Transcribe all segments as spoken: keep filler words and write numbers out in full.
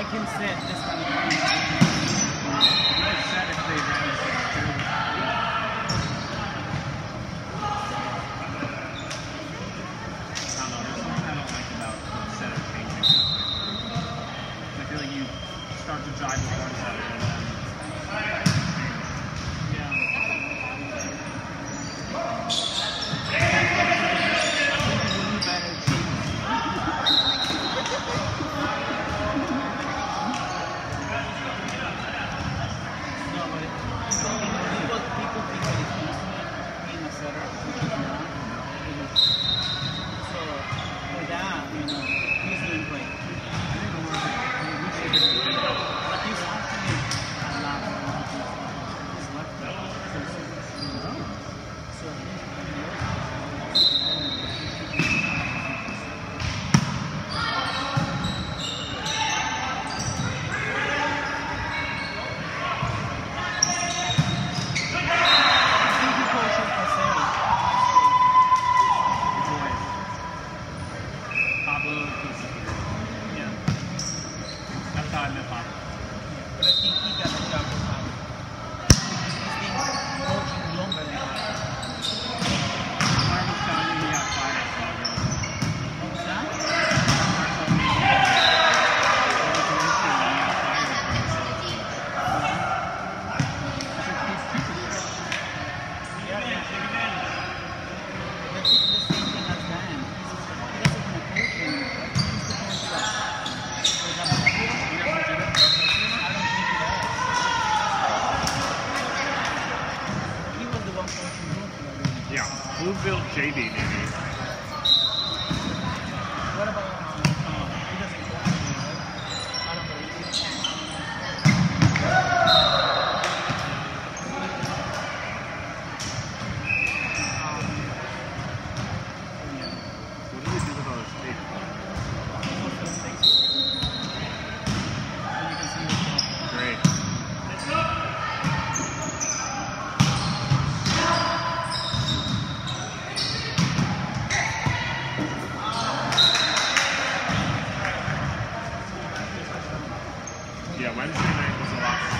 can set this kind of thing. You would set if they ran a six two. I don't know, there's something I don't like about the setter changing halfway through. I feel like you start to drive with one setter and then Bluefield J D maybe. What about um, um, he doesn't coach me, right? I don't believe it. What do we do with all this tape? Great. Yeah, Wednesday night was a lot.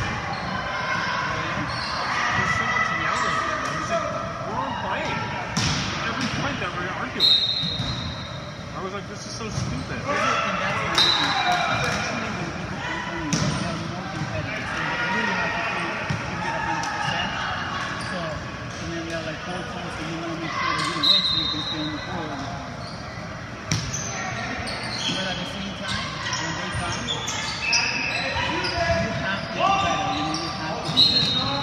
There's so much yelling. It's like, we're all playing. Every point that we're arguing. I was like, this is so stupid. And that's the reason, especially when people play for you, they're more competitive. So you really have to play to get one hundred percent. So, and then there are like four teams, so you want to make sure that you win so you can stay on the court. But at the same time, when they come, you have to do better, you know, you have to do better.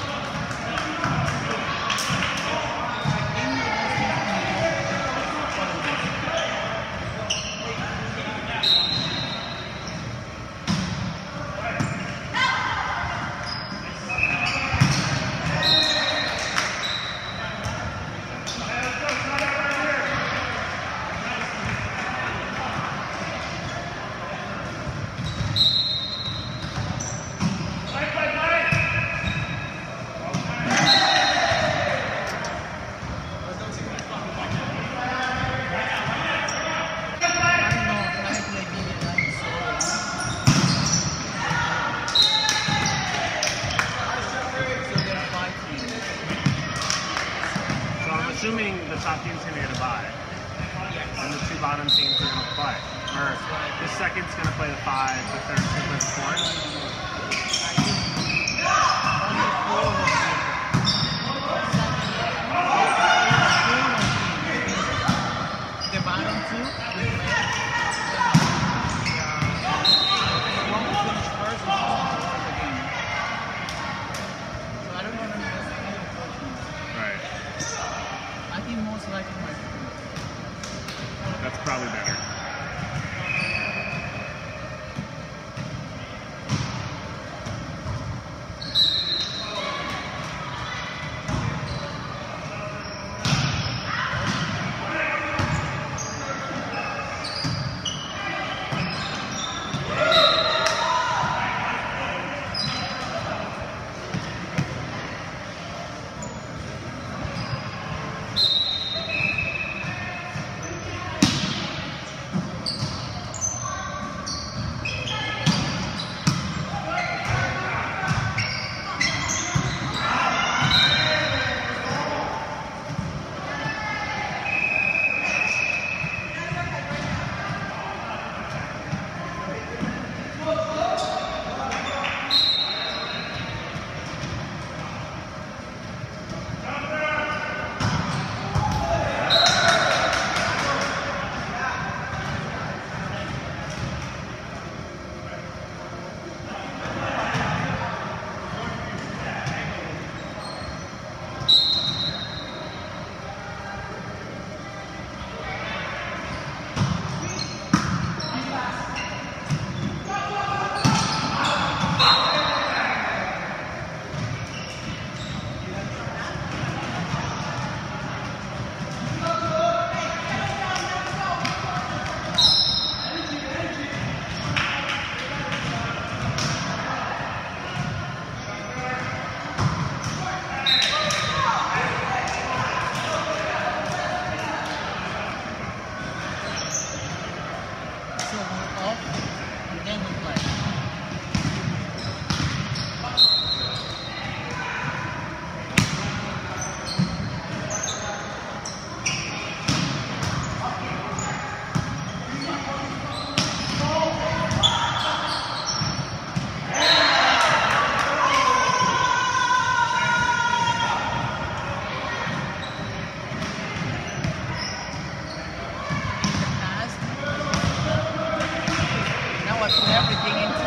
Assuming the top team's going to get a bye, and the two bottom teams are going to play. Or the second's going to play the five, the third's going to play the four. The bottom two, they play. The one who finished first is going to the game. So I don't know if that's the end, unfortunately. Right. I think most likely my That's probably better. off, and then we play. Now I put everything into